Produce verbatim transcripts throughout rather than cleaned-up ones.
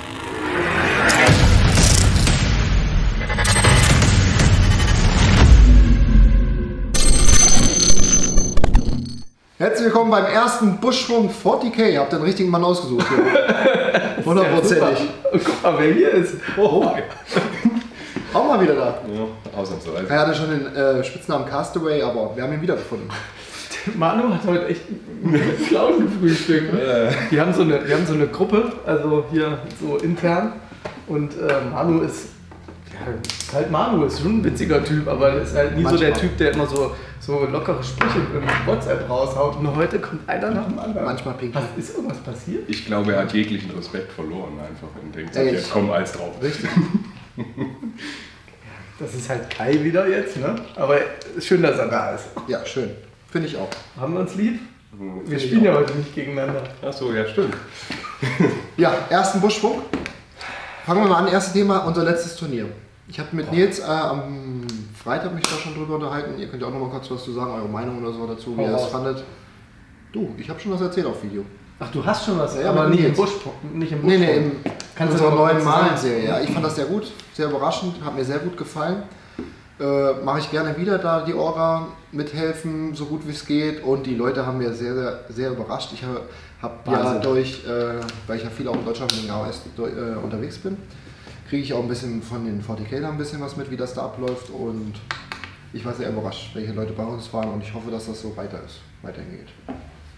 Herzlich willkommen beim ersten Buschfunk vierzig K. Ihr habt den richtigen Mann ausgesucht. Hundertprozentig. Ja, guck mal, wer hier ist. Oh. Auch mal wieder da. Ja, ausnahmsweise. Er hatte schon den äh, Spitznamen Castaway, aber wir haben ihn wiedergefunden. Manu hat heute echt einen Clown gefrühstückt. Ne? Die haben so eine, die haben so eine Gruppe, also hier so intern. Und äh, Manu ist, ja, ist halt Manu, ist schon ein witziger Typ, aber ist halt nie Manchmal. so der Typ, der immer so, so lockere Sprüche im WhatsApp raushaut. Und heute kommt einer nach dem anderen. Manchmal pink. Ist irgendwas passiert? Ich glaube, er hat jeglichen Respekt verloren einfach und denkt, Ey, jetzt komm alles drauf. Richtig. Das ist halt Kai wieder jetzt, ne? Aber schön, dass er da ist. Ja, schön. Finde ich auch. Haben wir uns lieb? Hm, wir spielen ja heute nicht gegeneinander. Achso, ja, stimmt. Ja, ersten Buschfunk. Fangen wir mal an, erstes Thema, unser letztes Turnier. Ich habe mit Nils äh, am Freitag mich da schon drüber unterhalten. Ihr könnt ja auch noch mal kurz was zu sagen, eure Meinung oder so dazu, wie ihr es fandet. Du, ich habe schon was erzählt auf Video. Ach, du hast schon was, ja, aber nicht im, Busch, nicht im Buschfunk? Nee, nee, im, Kannst unserer neuen Malenserie. Ja, ich fand das sehr gut, sehr überraschend, hat mir sehr gut gefallen. Äh, Mache ich gerne wieder, da die Orga mithelfen, so gut wie es geht. Und die Leute haben mir sehr, sehr, sehr überrascht. Ich habe hab ja durch, äh, weil ich ja viel auch in Deutschland mit dem A O S äh, unterwegs bin, kriege ich auch ein bisschen von den vierzig K ein bisschen was mit, wie das da abläuft. Und ich war sehr überrascht, welche Leute bei uns waren. Und ich hoffe, dass das so weiter ist, weiterhin geht.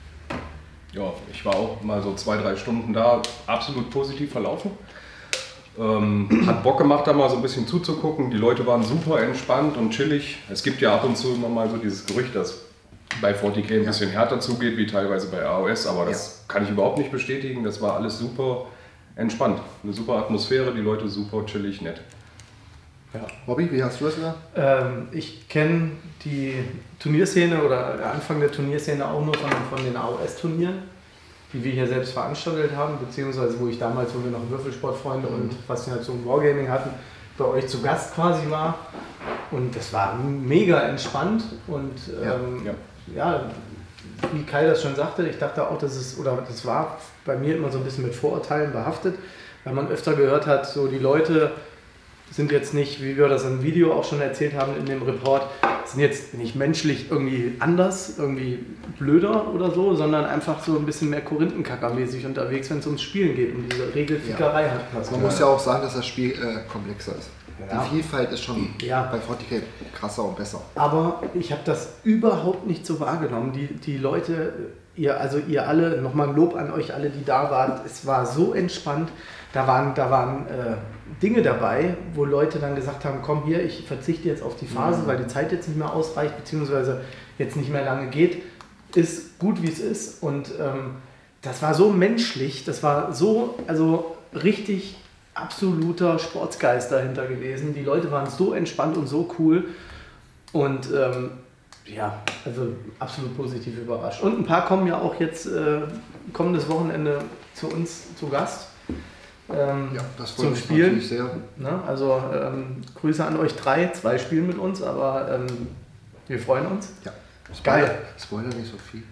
Ja, ich war auch mal so zwei, drei Stunden da, absolut positiv verlaufen. Ähm, hat Bock gemacht, da mal so ein bisschen zuzugucken. Die Leute waren super entspannt und chillig. Es gibt ja ab und zu immer mal so dieses Gerücht, dass bei vierzig K ein bisschen härter zugeht, wie teilweise bei A O S, aber das ja. kann ich überhaupt nicht bestätigen. Das war alles super entspannt. Eine super Atmosphäre, die Leute super chillig, nett. Ja. Bobby, wie hast du das gemacht? Ähm, ich kenne die Turnierszene oder Anfang der Turnierszene auch nur von, von den A O S-Turnieren, die wir hier selbst veranstaltet haben, beziehungsweise wo ich damals, wo wir noch Würfelsportfreunde mhm. und Faszination Wargaming hatten, bei euch zu Gast quasi war. Und das war mega entspannt und ähm, ja, ja. ja, wie Kai das schon sagte, ich dachte auch, dass es, oder das war bei mir immer so ein bisschen mit Vorurteilen behaftet, weil man öfter gehört hat, so die Leute sind jetzt nicht, wie wir das im Video auch schon erzählt haben in dem Report, sind jetzt nicht menschlich irgendwie anders, irgendwie blöder oder so, sondern einfach so ein bisschen mehr Korinthenkacker-mäßig unterwegs, wenn es ums Spielen geht und diese Regelfickerei ja. hat. Man muss ja auch sagen, dass das Spiel äh, komplexer ist. Ja. Die Vielfalt ist schon ja. bei vierzig K krasser und besser. Aber ich habe das überhaupt nicht so wahrgenommen. Die, die Leute, ihr, also ihr alle, nochmal ein Lob an euch alle, die da wart, es war so entspannt. Da waren, da waren äh, Dinge dabei, wo Leute dann gesagt haben, komm hier, ich verzichte jetzt auf die Phase, mhm. weil die Zeit jetzt nicht mehr ausreicht, beziehungsweise jetzt nicht mehr lange geht. Ist gut, wie es ist. Und ähm, das war so menschlich, das war so, also richtig absoluter Sportsgeist dahinter gewesen. Die Leute waren so entspannt und so cool. Und ähm, ja, also absolut positiv überrascht. Und ein paar kommen ja auch jetzt äh, kommendes Wochenende zu uns zu Gast. Ähm, ja, das zum Spielen. Sehr. Ne? Also ähm, Grüße an euch drei, zwei spielen mit uns, aber ähm, wir freuen uns. Ja. Spoiler, geil. Spoiler nicht so viel.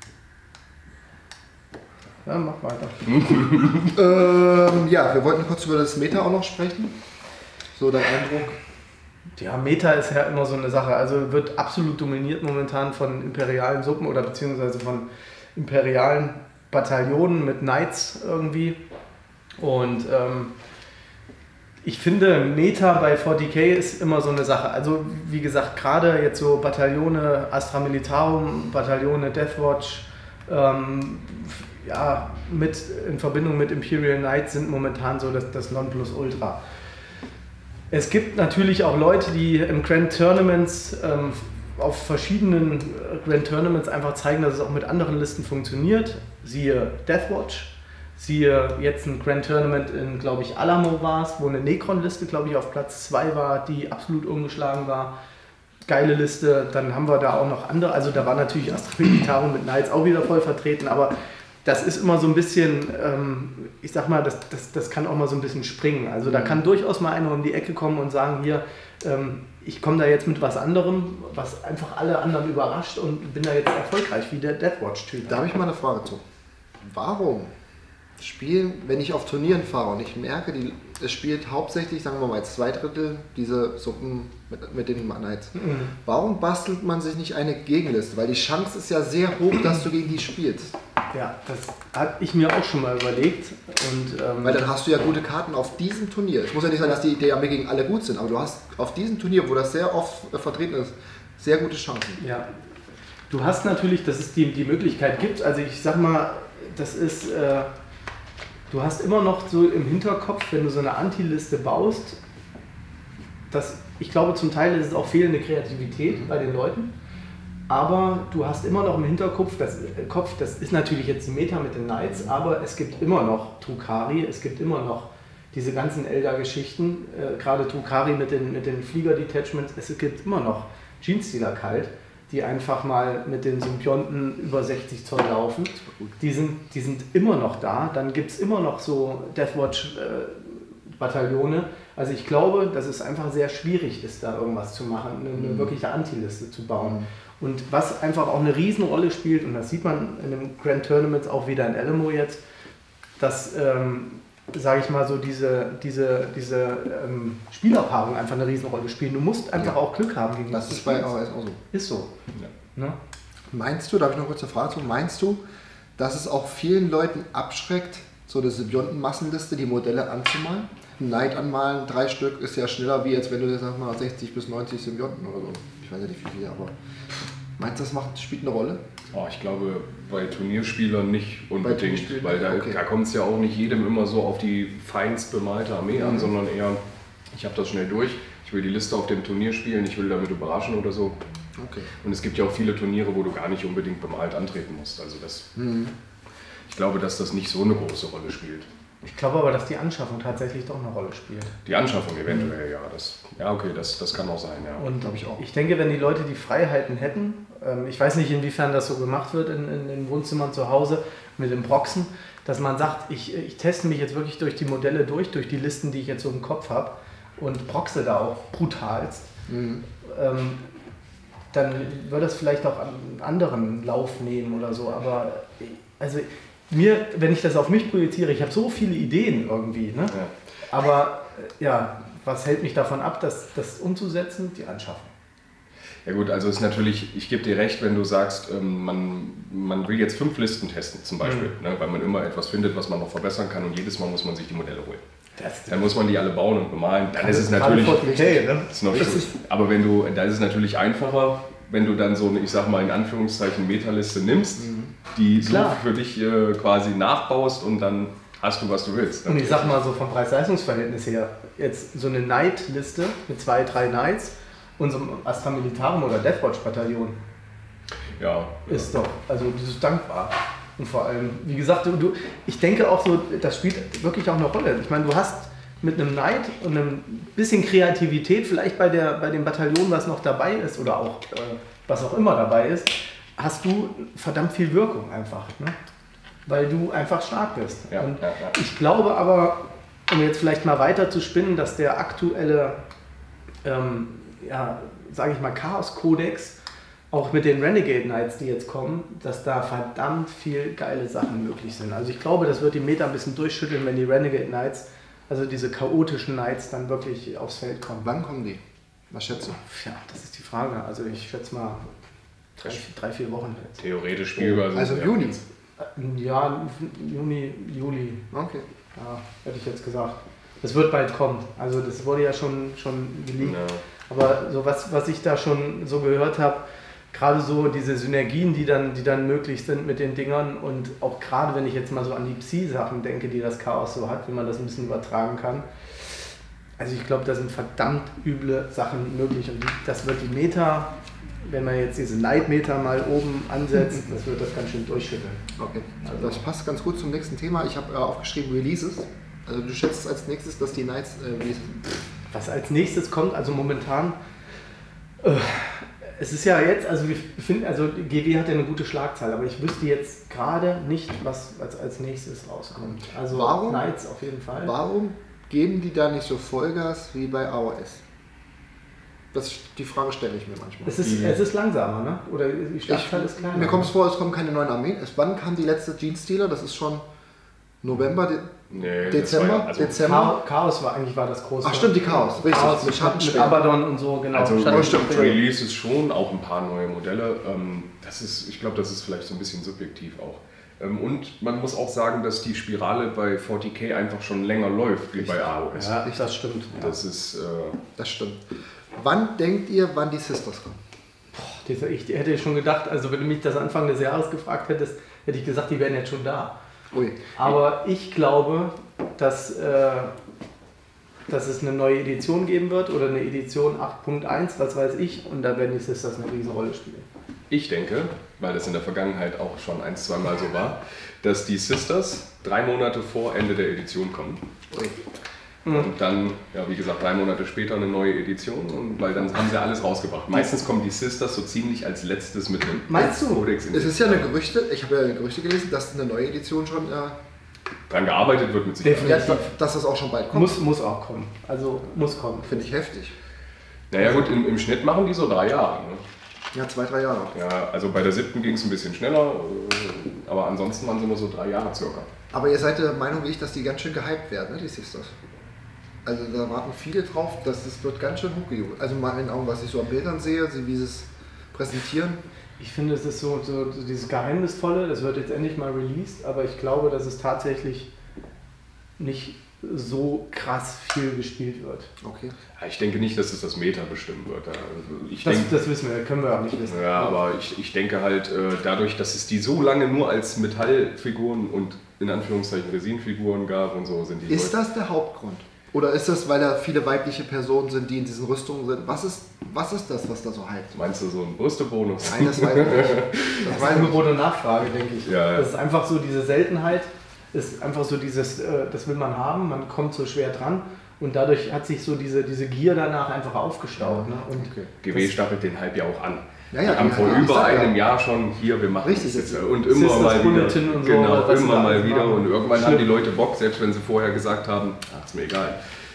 Ja, mach weiter. ähm, ja, wir wollten kurz über das Meta auch noch sprechen. So dein Eindruck? Ja, Meta ist ja immer so eine Sache. Also wird absolut dominiert momentan von imperialen Suppen oder beziehungsweise von imperialen Bataillonen mit Knights irgendwie. Und ähm, ich finde, Meta bei vierzig K ist immer so eine Sache. Also wie gesagt, gerade jetzt so Bataillone Astra Militarum, Bataillone Deathwatch, ähm, ja, mit, in Verbindung mit Imperial Knights sind momentan so das, das Nonplusultra. Es gibt natürlich auch Leute, die im Grand Tournaments ähm, auf verschiedenen Grand Tournaments einfach zeigen, dass es auch mit anderen Listen funktioniert. Siehe Deathwatch. Siehe jetzt ein Grand Tournament in, glaube ich, Alamo war es, wo eine Necron-Liste, glaube ich, auf Platz zwei war, die absolut ungeschlagen war. Geile Liste. Dann haben wir da auch noch andere. Also da war natürlich Astra Militarum mit Knights auch wieder voll vertreten, aber das ist immer so ein bisschen, ähm, ich sag mal, das, das, das kann auch mal so ein bisschen springen. Also da kann durchaus mal einer um die Ecke kommen und sagen, hier, ähm, ich komme da jetzt mit was anderem, was einfach alle anderen überrascht und bin da jetzt erfolgreich, wie der Deathwatch-Typ. Da habe ich mal eine Frage zu. Warum spielen, wenn ich auf Turnieren fahre und ich merke, die, es spielt hauptsächlich, sagen wir mal, zwei Drittel diese Suppen mit, mit den Knights. Mhm. Warum bastelt man sich nicht eine Gegenliste? Weil die Chance ist ja sehr hoch, dass du gegen die spielst. Ja, das habe ich mir auch schon mal überlegt. Und, ähm Weil dann hast du ja gute Karten auf diesem Turnier. Es muss ja nicht sein, dass die D A M gegen alle gut sind, aber du hast auf diesem Turnier, wo das sehr oft äh, vertreten ist, sehr gute Chancen. Ja. Du hast natürlich, dass es die, die Möglichkeit gibt, also ich sag mal, das ist, äh, du hast immer noch so im Hinterkopf, wenn du so eine Anti-Liste baust, dass, ich glaube zum Teil ist es auch fehlende Kreativität mhm. bei den Leuten, aber du hast immer noch im Hinterkopf, das, äh, Kopf, das ist natürlich jetzt die Meta mit den Knights, aber es gibt immer noch Drukhari, es gibt immer noch diese ganzen Elder-Geschichten, äh, gerade Drukhari mit den, mit den Flieger-Detachments, es gibt immer noch Genestealer kalt, die einfach mal mit den Symbionten über sechzig Zoll laufen. Die sind, die sind immer noch da. Dann gibt es immer noch so Deathwatch-Bataillone. Äh, also ich glaube, dass es einfach sehr schwierig ist, da irgendwas zu machen, eine, eine mhm. wirkliche Anti-Liste zu bauen. Mhm. Und was einfach auch eine Riesenrolle spielt, und das sieht man in den Grand Tournaments auch wieder in Alamo jetzt, dass, ähm, sage ich mal so, diese, diese, diese ähm, Spielerpaarung einfach eine Riesenrolle spielen. Du musst einfach ja. auch Glück haben gegen das. Das ist bei A O S auch so. Ist so. Ja. Ne? Meinst du, da habe ich noch kurz eine Frage zu, meinst du, dass es auch vielen Leuten abschreckt, so eine Symbionten-Massenliste, die Modelle anzumalen? Ein Knight anmalen, drei Stück, ist ja schneller, wie als wenn du, sag mal, sechzig bis neunzig Symbionten oder so. Ich weiß ja nicht wie viele, aber meinst du, das macht, spielt eine Rolle? Oh, ich glaube, bei Turnierspielern nicht unbedingt, weil da, okay. da kommt es ja auch nicht jedem immer so auf die feinst bemalte Armee mhm. an, sondern eher, ich habe das schnell durch, ich will die Liste auf dem Turnier spielen, ich will damit überraschen oder so. Okay. Und es gibt ja auch viele Turniere, wo du gar nicht unbedingt bemalt antreten musst. Also das, mhm. ich glaube, dass das nicht so eine große Rolle spielt. Ich glaube aber, dass die Anschaffung tatsächlich doch eine Rolle spielt. Die Anschaffung eventuell, mhm. ja. Das, ja, okay, das, das kann auch sein, ja. Und ich, auch. ich denke, wenn die Leute die Freiheiten hätten, ähm, ich weiß nicht, inwiefern das so gemacht wird in, in den Wohnzimmern zu Hause mit den Proxen, dass man sagt, ich, ich teste mich jetzt wirklich durch die Modelle durch, durch die Listen, die ich jetzt so im Kopf habe und proxe da auch brutalst, mhm. ähm, dann würde das vielleicht auch einen anderen Lauf nehmen oder so, aber also mir, wenn ich das auf mich projiziere, ich habe so viele Ideen irgendwie, ne? Ja. Aber ja, was hält mich davon ab, das, das umzusetzen? Die Anschaffung. Ja gut, also ist natürlich, ich gebe dir recht, wenn du sagst, ähm, man, man will jetzt fünf Listen testen zum Beispiel, mhm. ne, weil man immer etwas findet, was man noch verbessern kann und jedes Mal muss man sich die Modelle holen. Das dann muss man die alle bauen und bemalen, dann ist es natürlich, okay, ne? ist noch ist aber wenn du, da ist es natürlich einfacher, wenn du dann so eine, ich sag mal in Anführungszeichen, Metaliste nimmst, mhm. die so Klar. für dich äh, quasi nachbaust und dann hast du, was du willst. Und ich sag mal so vom Preis-Leistungs-Verhältnis her, jetzt so eine Knight-Liste mit zwei, drei Knights und so einem Astra Militarum oder Deathwatch-Bataillon ja, ist ja. doch, also das ist dankbar. Und vor allem, wie gesagt, du, du, ich denke auch so, das spielt wirklich auch eine Rolle. Ich meine, du hast mit einem Knight und einem bisschen Kreativität, vielleicht bei, der, bei dem Bataillon, was noch dabei ist oder auch äh, was auch immer dabei ist, hast du verdammt viel Wirkung einfach, ne? Weil du einfach stark bist. Ja, und ja, ja. Ich glaube aber, um jetzt vielleicht mal weiter zu spinnen, dass der aktuelle, ähm, ja, sage ich mal, Chaos-Kodex, auch mit den Renegade Knights, die jetzt kommen, dass da verdammt viel geile Sachen möglich sind. Also ich glaube, das wird die Meta ein bisschen durchschütteln, wenn die Renegade Knights, also diese chaotischen Knights, dann wirklich aufs Feld kommen. Wann kommen die? Was schätzt du? Ja, das ist die Frage. Also ich schätze mal drei, drei vier Wochen jetzt. Theoretisch spielbar. Also im Juni? Ja, Juni, Juli. Okay. Ja, hätte ich jetzt gesagt. Das wird bald kommen. Also das wurde ja schon, schon geleakt. Ja. Aber so was, was ich da schon so gehört habe, gerade so diese Synergien, die dann, die dann möglich sind mit den Dingern und auch gerade wenn ich jetzt mal so an die Psi-Sachen denke, die das Chaos so hat, wie man das ein bisschen übertragen kann. Also ich glaube, da sind verdammt üble Sachen möglich und das wird die Meta, wenn man jetzt diese Knight-Meter mal oben ansetzt, das wird das ganz schön durchschütteln. Okay, also das passt ganz gut zum nächsten Thema. Ich habe äh, aufgeschrieben Releases. Also du schätzt als nächstes, dass die Knights äh, releasen. Was als nächstes kommt, also momentan, äh, es ist ja jetzt, also wir finden, also G W hat ja eine gute Schlagzahl, aber ich wüsste jetzt gerade nicht, was als, als nächstes rauskommt. Also warum, Knights auf jeden Fall. Warum geben die da nicht so Vollgas wie bei A O S? Das, die Frage stelle ich mir manchmal. Es ist, es ist langsamer, ne? Oder die Schlagzahl ist kleiner. Mir kommt es vor, es kommen keine neuen Armeen. Wann kam die letzte Genestealer? Das ist schon November, De Nee, Dezember? das war ja, also Dezember? Chaos war eigentlich war das große. Ach stimmt, die Chaos, richtig. Chaos mit mit, mit Schattenschwert. Abaddon und so, genau. Also Schattenschwert. Releases schon, auch ein paar neue Modelle. Ähm, das ist, ich glaube, das ist vielleicht so ein bisschen subjektiv auch. Ähm, und man muss auch sagen, dass die Spirale bei vierzig K einfach schon länger läuft wie bei A O S. Ja, das stimmt. Das ist... Äh, Das stimmt. Wann denkt ihr, wann die Sisters kommen? Boah, ich hätte schon gedacht, also wenn du mich das Anfang des Jahres gefragt hättest, hätte ich gesagt, die wären jetzt schon da. Ui. Aber ich glaube, dass, äh, dass es eine neue Edition geben wird oder eine Edition acht Punkt eins, was weiß ich, und da werden die Sisters eine Riesenrolle spielen. Ich denke, weil das in der Vergangenheit auch schon ein, zwei Mal so war, dass die Sisters drei Monate vor Ende der Edition kommen. Ui. Und dann, ja, wie gesagt, drei Monate später eine neue Edition, und weil dann haben sie alles rausgebracht. Meistens kommen die Sisters so ziemlich als letztes mit einem Meinst du? Codex in Es die ist ja eine Gerüchte, ich habe ja Gerüchte gelesen, dass eine neue Edition schon, äh, dran gearbeitet wird mit Sicherheit. ja, da- dass das auch schon bald kommt. Muss, muss auch kommen. Also muss kommen. Finde ich heftig. Naja gut, im, im Schnitt machen die so drei Jahre. Ne? Ja, zwei, drei Jahre. Ja, also bei der siebten ging es ein bisschen schneller, äh, aber ansonsten waren sie nur so drei Jahre circa. Aber ihr seid der Meinung wie ich, dass die ganz schön gehypt werden, ne, die Sisters? Also da warten viele drauf, dass das wird ganz schön hochgejubelt. Also in meinen Augen, was ich so an Bildern sehe, wie sie es präsentieren. Ich finde, es ist so, so, so dieses Geheimnisvolle, das wird jetzt endlich mal released, aber ich glaube, dass es tatsächlich nicht so krass viel gespielt wird. Okay. Ja, ich denke nicht, dass es das Meta bestimmen wird. Also ich Das, denke, das wissen wir, können wir auch nicht wissen. ja, aber ich, ich denke halt, äh, dadurch, dass es die so lange nur als Metallfiguren und in Anführungszeichen Resinfiguren gab und so, sind die Ist Leute- das der Hauptgrund? Oder ist das, weil da viele weibliche Personen sind, die in diesen Rüstungen sind? Was ist, was ist das, was da so hypt? Meinst du so einen Brüstebonus? Nein, das weiß ich nicht. Das Das weiß ist ich Angebot und Nachfrage, denke ich. Ja, ja. Das ist einfach so diese Seltenheit, ist einfach so dieses, äh, das will man haben, man kommt so schwer dran und dadurch hat sich so diese, diese Gier danach einfach aufgestaut. Ne? Und Okay. G W stapelt den Hype ja auch an. Ja, ja, die haben ja, vor ja, ich über sag ja. einem Jahr schon hier, wir machen Richtig, das jetzt. jetzt- Und immer Sisters mal wieder. Bulletin und so, Genau, was sie immer da mal alles wieder. machen. Und irgendwann haben Schlimm. die Leute Bock, selbst wenn sie vorher gesagt haben, ach, ist mir egal.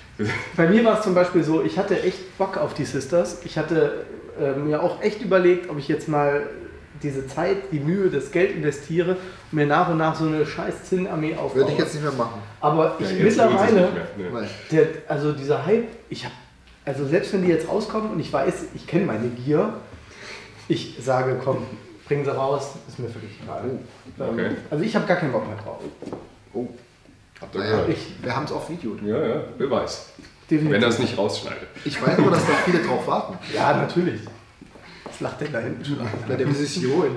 Bei mir war es zum Beispiel so, ich hatte echt Bock auf die Sisters. Ich hatte äh, mir auch echt überlegt, ob ich jetzt mal diese Zeit, die Mühe, das Geld investiere und mir nach und nach so eine scheiß Zinn-Armee aufbaue. Würde ich jetzt nicht mehr machen. Aber ich Ja, jetzt lohnt sich mittlerweile, nicht mehr, ne. Weil der, also dieser Hype, ich habe, also selbst wenn die jetzt rauskommen und ich weiß, ich kenne meine Gier, ich sage, komm, bringen sie raus, ist mir völlig egal. Oh, Ähm, okay. Also ich habe gar keinen Bock mehr drauf. oh. Habt ihr Naja, gehört? Ich, wir haben es auf Video. Ja, ja, Beweis. definitiv. Wenn er es nicht rausschneidet. Ich weiß aber, dass da viele drauf warten. Ja, natürlich. Was lacht denn da hinten schon an? Na, der will sich die holen.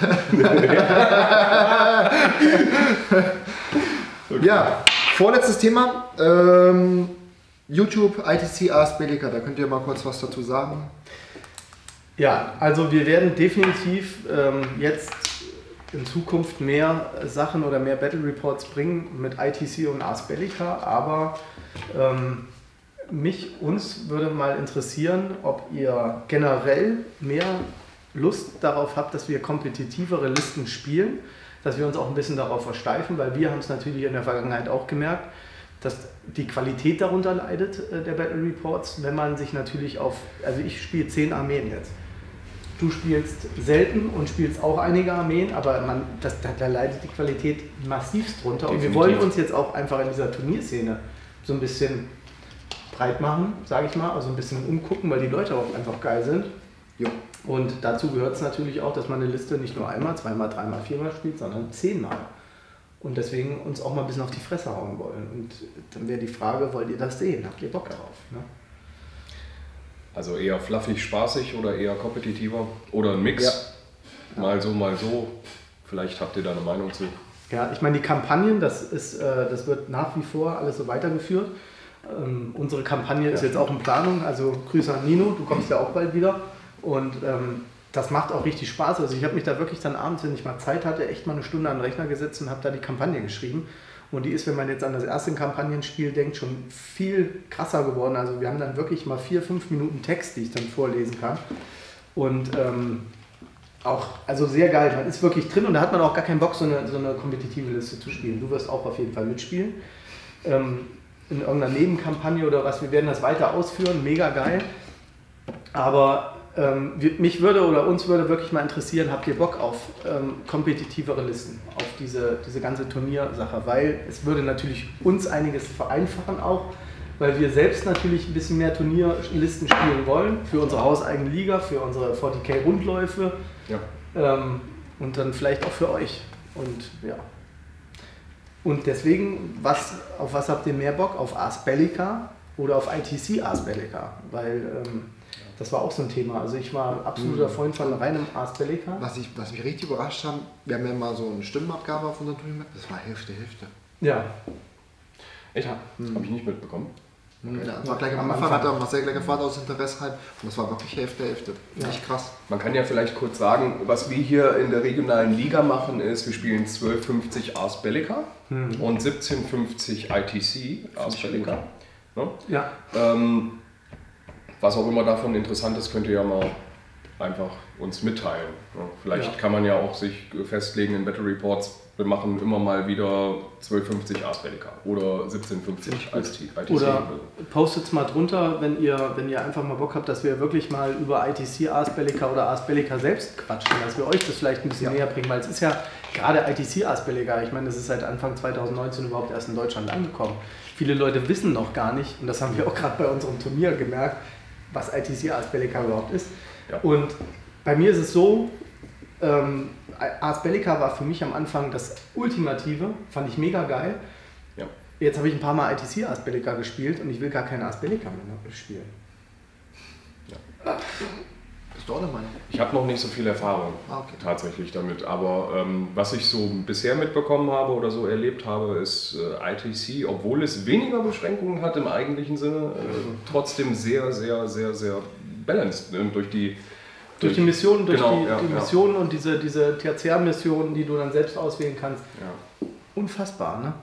Ja, vorletztes Thema. Ähm, YouTube, I T C, Ars Bellica. Da könnt ihr mal kurz was dazu sagen. Ja, also wir werden definitiv ähm, jetzt in Zukunft mehr Sachen oder mehr Battle Reports bringen mit I T C und Ars Bellica, aber ähm, mich, uns würde mal interessieren, ob ihr generell mehr Lust darauf habt, dass wir kompetitivere Listen spielen, dass wir uns auch ein bisschen darauf versteifen, weil wir haben es natürlich in der Vergangenheit auch gemerkt, dass die Qualität darunter leidet, äh, der Battle Reports, wenn man sich natürlich auf, also ich spiele zehn Armeen jetzt. Du spielst selten und spielst auch einige Armeen, aber man, das, da, da leidet die Qualität massivst drunter. Und wir Definitiv. wollen uns jetzt auch einfach in dieser Turnierszene so ein bisschen breit machen, sage ich mal, also ein bisschen umgucken, weil die Leute auch einfach geil sind. Jo. Und dazu gehört es natürlich auch, dass man eine Liste nicht nur einmal, zweimal, dreimal, viermal spielt, sondern zehnmal. Und deswegen uns auch mal ein bisschen auf die Fresse hauen wollen. Und dann wäre die Frage, wollt ihr das sehen? Habt ihr Bock drauf? Ne? Also eher fluffig, spaßig oder eher kompetitiver? Oder ein Mix? Ja. Mal so, mal so. Vielleicht habt ihr da eine Meinung zu. Ja, ich meine, die Kampagnen, das, ist, äh, das wird nach wie vor alles so weitergeführt. Ähm, unsere Kampagne ist Ja. jetzt auch in Planung, also Grüße an Nino, du kommst ja auch bald wieder. Und ähm, das macht auch richtig Spaß. Also ich habe mich da wirklich dann abends, wenn ich mal Zeit hatte, echt mal eine Stunde an den Rechner gesetzt und habe da die Kampagne geschrieben. Und die ist, wenn man jetzt an das erste Kampagnenspiel denkt, schon viel krasser geworden. Also wir haben dann wirklich mal vier, fünf Minuten Text, die ich dann vorlesen kann. Und ähm, auch, also sehr geil, man ist wirklich drin und da hat man auch gar keinen Bock, so eine, so eine kompetitive Liste zu spielen. Du wirst auch auf jeden Fall mitspielen. Ähm, in irgendeiner Nebenkampagne oder was, wir werden das weiter ausführen, mega geil. Aber ähm, wir, mich würde oder uns würde wirklich mal interessieren, habt ihr Bock auf ähm, kompetitivere Listen, auf diese, diese ganze Turniersache, weil es würde natürlich uns einiges vereinfachen auch, weil wir selbst natürlich ein bisschen mehr Turnierlisten spielen wollen, für unsere hauseigene Liga, für unsere vierzig K Rundläufe Ja. ähm, und dann vielleicht auch für euch. Und ja. Und deswegen, was, auf was habt ihr mehr Bock? Auf Ars Bellica oder auf I T C Ars Bellica? Weil ähm, das war auch so ein Thema. Also ich war ein absoluter Freund von reinem Ars Bellica. Was, ich, was mich richtig überrascht hat, wir haben ja mal so eine Stimmenabgabe auf unserem Turnier, das war Hälfte, Hälfte. Ja. Echt? Ja. Das habe ich nicht mitbekommen. Ja, das war gleich am Anfang, hat er Marcel gleich gefragt aus Interesse halt und das war wirklich Hälfte, Hälfte. Ja. Echt krass. Man kann ja vielleicht kurz sagen, was wir hier in der regionalen Liga machen, ist, wir spielen zwölf fünfzig Ars Bellica Hm. und siebzehn fünfzig I T C Ars Bellica. Ne? Ja. Ähm, was auch immer davon interessant ist, könnt ihr ja mal einfach uns mitteilen. Ne? Vielleicht Ja. kann man ja auch sich festlegen in Battle Reports, wir machen immer mal wieder zwölf fünfzig Ars Bellica oder siebzehn fünfzig I T C. Oder postet es mal drunter, wenn ihr, wenn ihr einfach mal Bock habt, dass wir wirklich mal über I T C Ars Bellica oder Ars Bellica selbst quatschen, dass wir euch das vielleicht ein bisschen Ja. näher bringen, weil es ist ja gerade I T C Ars Bellica, ich meine, das ist seit Anfang zweitausendneunzehn überhaupt erst in Deutschland angekommen. Viele Leute wissen noch gar nicht, und das haben wir auch gerade bei unserem Turnier gemerkt, was I T C Ars Bellica überhaupt ist. Ja. Und bei mir ist es so, ähm, Ars Bellica war für mich am Anfang das Ultimative, fand ich mega geil. Ja. Jetzt habe ich ein paar Mal I T C Ars Bellica gespielt und ich will gar keine Ars Bellica mehr spielen. Bist du auch der Meinung? Ich habe noch nicht so viel Erfahrung Ah, okay. tatsächlich damit, aber ähm, was ich so bisher mitbekommen habe oder so erlebt habe, ist äh, I T C, obwohl es weniger Beschränkungen hat im eigentlichen Sinne, äh, trotzdem sehr, sehr, sehr, sehr balanced ne? durch die Durch die Missionen, durch genau, die, ja, die ja. Missionen und diese, diese Tertiärmissionen, die du dann selbst auswählen kannst. Ja. Unfassbar, ne?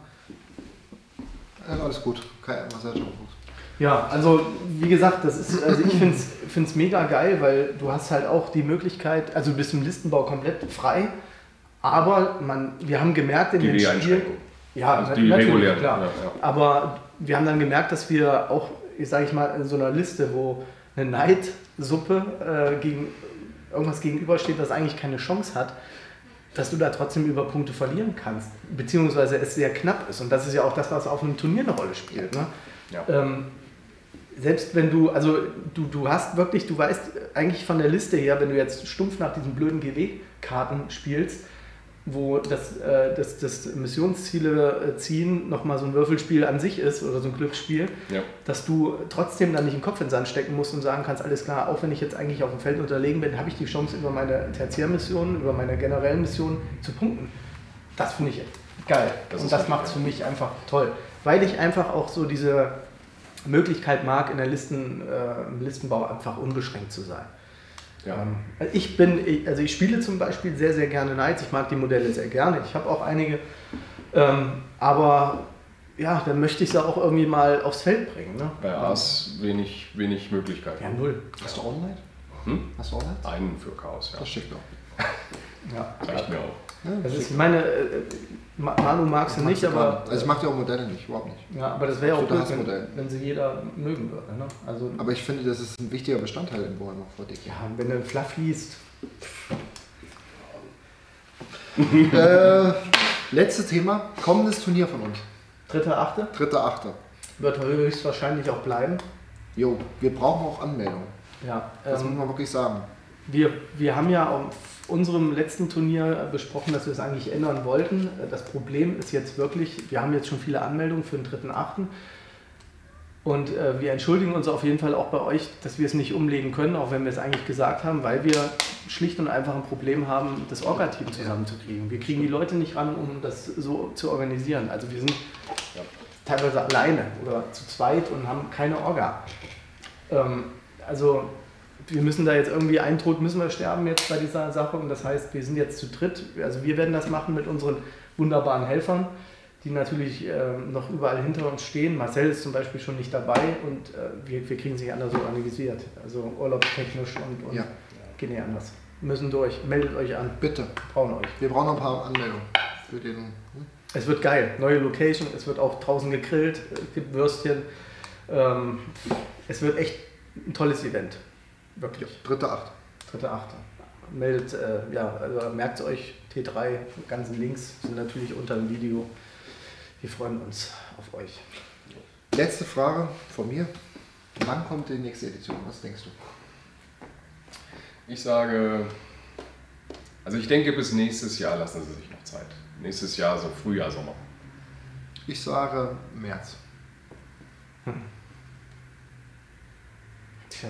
Ja, alles gut. Kein Marcel schon gut. Ja, also wie gesagt, das ist, also ich finde es mega geil, weil du hast halt auch die Möglichkeit, also du bist im Listenbau komplett frei, aber man, wir haben gemerkt in Die den Spielen, Einschränkung. ja, Also na- die natürlich, regulären, klar, ja, ja. aber wir haben dann gemerkt, dass wir auch, ich sage ich mal, in so einer Liste, wo eine Neidsuppe äh, gegen irgendwas gegenübersteht, was eigentlich keine Chance hat, dass du da trotzdem über Punkte verlieren kannst, beziehungsweise es sehr knapp ist. Und das ist ja auch das, was auf einem Turnier eine Rolle spielt. Ne? Ja. Ähm, selbst wenn du, also du, du hast wirklich, du weißt eigentlich von der Liste her, wenn du jetzt stumpf nach diesen blöden G W-Karten spielst, wo das, äh, das, das Missionsziele ziehen nochmal so ein Würfelspiel an sich ist oder so ein Glücksspiel, Ja. dass du trotzdem dann nicht den Kopf in den Sand stecken musst und sagen kannst, alles klar, auch wenn ich jetzt eigentlich auf dem Feld unterlegen bin, habe ich die Chance über meine Tertiärmissionen, über meine generellen Missionen zu punkten. Das finde ich geil. Das und ist das richtig, macht es ja. für mich einfach toll. Weil ich einfach auch so diese Möglichkeit mag, in der Listen, äh, im Listenbau einfach unbeschränkt zu sein. Ja. Ähm, ich bin, ich- also ich spiele zum Beispiel sehr, sehr gerne Knights. Ich mag die Modelle sehr gerne. Ich habe auch einige. Ähm, aber ja, dann möchte ich sie auch irgendwie mal aufs Feld bringen. Ne? Bei Ars wenig, wenig Möglichkeiten. Ja, null. Hast du auch Night? Hm? Hast du auch Night? Einen für Chaos, ja. Das schickt doch. Ja. Reicht mir auch. Ja, Das ist, ich meine, äh, Ma- Manu mag sie nicht, aber, Also ich mag die auch Modelle nicht, überhaupt nicht. ja, aber das wäre ja auch Absoluter blöd, Hassmodell. wenn, wenn sie jeder mögen würde. Ne? Also, Aber ich finde, das ist ein wichtiger Bestandteil in Warhammer vor Dick. ja, wenn du Fluff liest, äh, letztes Thema, kommendes Turnier von uns. dritter, achte dritter achter wird höchstwahrscheinlich auch bleiben. Jo, wir brauchen auch Anmeldungen. Ja, Das ähm, muss man wirklich sagen. Wir, wir haben ja auf unserem letzten Turnier besprochen, dass wir es eigentlich ändern wollten. Das Problem ist jetzt wirklich, wir haben jetzt schon viele Anmeldungen für den dritten achten und äh, wir entschuldigen uns auf jeden Fall auch bei euch, dass wir es nicht umlegen können, auch wenn wir es eigentlich gesagt haben, weil wir schlicht und einfach ein Problem haben, das Orga-Team zusammenzukriegen. Wir kriegen die Leute nicht ran, um das so zu organisieren. Also wir sind Ja. teilweise alleine oder zu zweit und haben keine Orga. Ähm, also wir müssen da jetzt irgendwie, einen Tod müssen wir sterben jetzt bei dieser Sache und das heißt, wir sind jetzt zu dritt, also wir werden das machen mit unseren wunderbaren Helfern, die natürlich äh, noch überall hinter uns stehen. Marcel ist zum Beispiel schon nicht dabei und äh, wir, wir kriegen sich anders so organisiert, also urlaubstechnisch und, und Ja. geht nicht anders. Wir müssen durch, meldet euch an, Bitte. wir brauchen euch. Wir brauchen noch ein paar Anmeldungen für den. Hm? Es wird geil, neue Location, es wird auch draußen gegrillt, es gibt Würstchen, ähm, es wird echt ein tolles Event. Wirklich. Dritte Acht. Dritte Achte. Meldet, äh, ja, also merkt euch, T drei, ganzen Links sind natürlich unter dem Video. Wir freuen uns auf euch. Letzte Frage von mir. Wann kommt die nächste Edition? Was denkst du? Ich sage, also ich denke, bis nächstes Jahr lassen sie sich noch Zeit. Nächstes Jahr, so Frühjahr, Sommer. Ich sage März. Hm. Tja.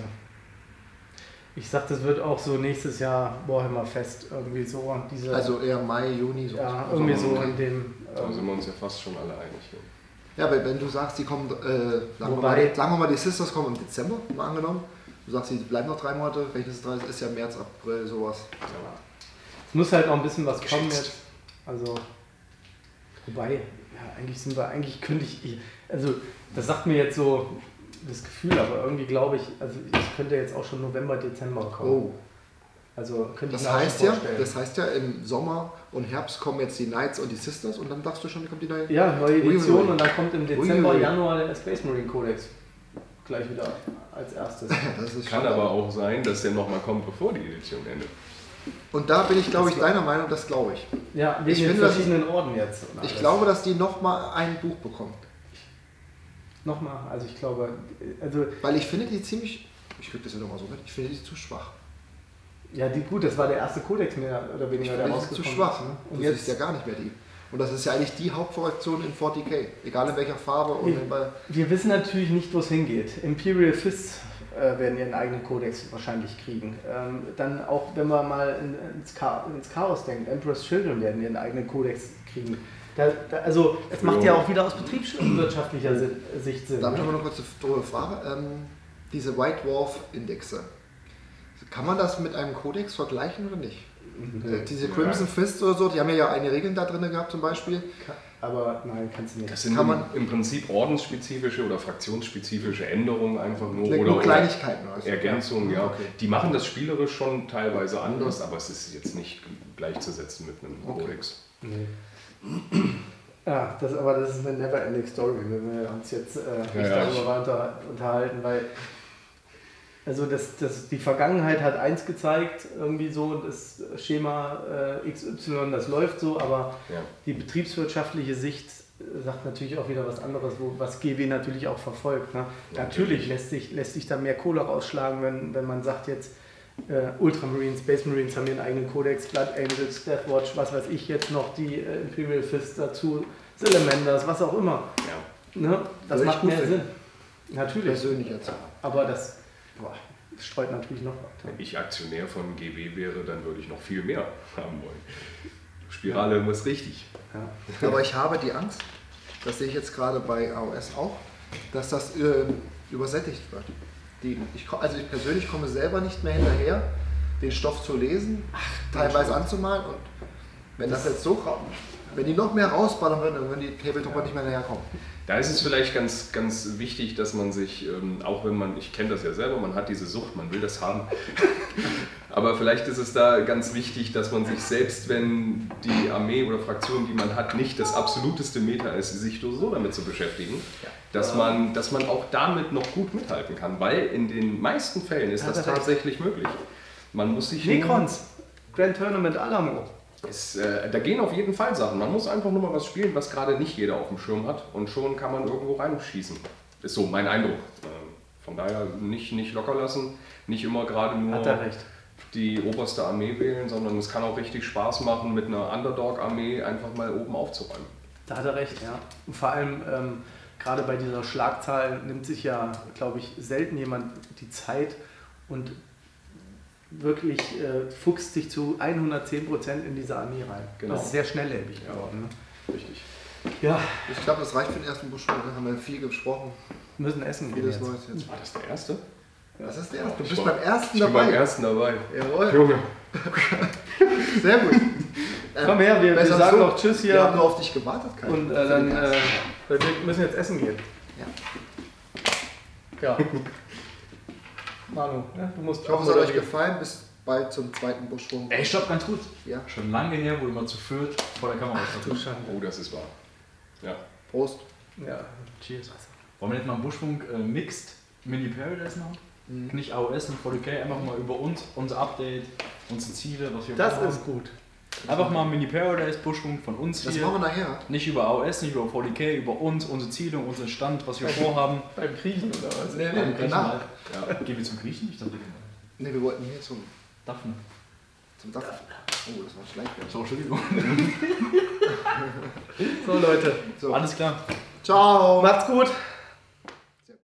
Ich sag, das wird auch so nächstes Jahr Warhammer Fest irgendwie so. Diese, Also eher Mai, Juni. So ja, irgendwie so in dem. Da sind Ähm, wir uns ja fast schon alle einig. Ja, weil wenn du sagst, die kommen, äh, sagen, wir Wobei- mal, sagen wir mal, die Sisters kommen im Dezember, mal angenommen. Du sagst, sie bleiben noch drei Monate, rechnest drei, ist ja März, April, sowas. es muss halt noch ein bisschen was kommen Geschätzt. jetzt. Also, wobei, ja, eigentlich sind wir, eigentlich könnte ich, ich- also das sagt mir jetzt so das Gefühl, aber irgendwie glaube ich, also es könnte jetzt auch schon November, Dezember kommen. Oh, Also könnte ich das mir auch heißt schon ja, vorstellen. das heißt ja, im Sommer und Herbst kommen jetzt die Knights und die Sisters und dann sagst du schon, kommt die neue. Ja, neue Uiuiui. Edition und dann kommt im Dezember, Uiuiui. Januar der Space Marine Codex. Gleich wieder als erstes. Das ist Kann schon- aber auch sein, dass der nochmal kommt, bevor die Edition endet. Und da bin ich, glaube ich, deiner Meinung, das glaube ich. Ja, wegen Ich den finde, das verschiedenen Orden jetzt. und Ich alles. glaube, dass die nochmal ein Buch bekommen. Nochmal, also ich glaube, also Weil ich finde die ziemlich, ich kriege das ja nochmal so mit, ich finde die zu schwach. ja, die, gut, das war der erste Kodex mehr oder Ich weniger, der finde die zu rausgekommen schwach. ist. Ne? Und Und das jetzt, ist ja gar nicht mehr die. Und das ist ja eigentlich die Hauptfraktion in vierzig K, egal in welcher Farbe und wir, in bei wir wissen natürlich nicht, wo es hingeht. Imperial Fists äh, werden ihren eigenen Kodex wahrscheinlich kriegen. Ähm, dann auch, wenn man mal in, ins, Cha ins Chaos denkt, Emperor's Children werden ihren eigenen Kodex kriegen. Da, da, also es macht ja auch wieder aus betriebswirtschaftlicher Si- Sicht Sinn. Da habe ich Ne? aber noch kurz eine doofe Frage. Ähm, diese White Dwarf Indexe, kann man das mit einem Kodex vergleichen oder nicht? Äh, diese Crimson Fist oder so, die haben ja eine Regeln da drin gehabt zum Beispiel. Aber nein, kannst du nicht. Das sind Kann im, man- im Prinzip ordensspezifische oder fraktionsspezifische Änderungen einfach nur Vielleicht oder, nur oder Kleinigkeiten. Also. Ergänzungen, ja. Okay. Die machen das spielerisch schon teilweise anders, aber es ist jetzt nicht gleichzusetzen mit einem Okay. Kodex. Nee. Ja, das, aber das ist eine never-ending Story, wenn wir uns jetzt äh, nicht Ja, ja. darüber weiter unterhalten, weil also das, das, die Vergangenheit hat eins gezeigt, irgendwie so das Schema äh, X Y, das läuft so, aber Ja. die betriebswirtschaftliche Sicht äh, sagt natürlich auch wieder was anderes, wo, was G W natürlich auch verfolgt. Ne? Ja, Natürlich natürlich. lässt sich, lässt sich da mehr Kohle rausschlagen, wenn, wenn man sagt jetzt, äh, Ultramarines, Space Marines haben ihren eigenen Kodex, Blood Angels, Deathwatch, was weiß ich jetzt noch, die äh, Imperial Fist dazu, Salamanders, was auch immer. Ja. Ne? Das Würde ich macht gut mehr finden. Sinn. Natürlich. Persönlich jetzt. Aber das, boah, das streut natürlich noch weiter. Wenn ich Aktionär von G W wäre, dann würde ich noch viel mehr haben wollen. Spirale muss richtig. Ja. Aber ich habe die Angst, das sehe ich jetzt gerade bei A O S auch, dass das äh, übersättigt wird. Die, ich, ko- also ich persönlich komme selber nicht mehr hinterher, den Stoff zu lesen, teilweise anzumalen und wenn das jetzt so ra- wenn die noch mehr rausballern würden, dann würden die Tabletopper nicht mehr hinterherkommen. Da ist es vielleicht ganz, ganz wichtig, dass man sich, ähm, auch wenn man, ich kenne das ja selber, man hat diese Sucht, man will das haben. Aber vielleicht ist es da ganz wichtig, dass man sich selbst, wenn die Armee oder Fraktion, die man hat, nicht das absoluteste Meta ist, sich so damit zu beschäftigen, dass man, dass man auch damit noch gut mithalten kann. Weil in den meisten Fällen ist Ja, das da recht. tatsächlich möglich. Man muss sich nur- Necrons, Grand Tournament Alamo. Es, äh, da gehen auf jeden Fall Sachen. Man muss einfach nur mal was spielen, was gerade nicht jeder auf dem Schirm hat. Und schon kann man irgendwo reinschießen. Ist so mein Eindruck. Ähm, von daher nicht, nicht locker lassen. Nicht immer gerade nur Hat er recht. die oberste Armee wählen, sondern es kann auch richtig Spaß machen, mit einer Underdog-Armee einfach mal oben aufzuräumen. Da hat er recht, ja. Und vor allem, ähm, gerade bei dieser Schlagzahl nimmt sich ja, glaube ich, selten jemand die Zeit und wirklich äh, fuchst sich zu hundertzehn Prozent in diese Armee rein. Genau. Das ist sehr schnelllebig Ja. geworden. Ne? Richtig. Ja, Ich glaube, das reicht für den ersten Buchstaben, da haben wir viel gesprochen, wir müssen essen gehen vieles jetzt. Neues jetzt. War das der erste? Das ist der erste. Du Ich bist war- beim ersten Ich bin dabei. beim ersten dabei. Jawohl, Junge. sehr gut. Komm her, wir, wir Besser sagen so. noch Tschüss Wir haben hier nur auf dich gewartet, Kai. und äh, Für dann den äh, ersten. wir müssen jetzt essen gehen. Ja. Manu, ne? Du musst Ich hoffe, es hat euch gefallen. Bis bald zum zweiten Buschwurm. Ey, stopp, ganz gut. Ja, Schon lange her, wo du mal zu viert vor der Kamera Du standen. Schande. Oh, das ist wahr. Ja. Prost. Ja. Cheers. Wollen wir jetzt mal einen Buschfunk äh, Mixed Mini Paradise machen? Mhm. Nicht A O S, nicht V D K, einfach mal über uns, unser Update, unsere Ziele, was wir Das vorhaben. ist gut. Einfach mal Mini Paradise Buschfunk von uns Das hier. machen wir nachher. Nicht über A O S, nicht über V D K, über uns, unsere Ziele, unseren Stand, was wir vorhaben. Beim Griechen oder was? Nee, Beim nee, Griechen danach. halt. Ja. Gehen wir zum Griechen? Ich dachte, Nee, wir wollten hier zum, Daphne. zum Dach. Oh, das war schlecht. So, Entschuldigung. So Leute, So. Alles klar. Ciao. macht's gut.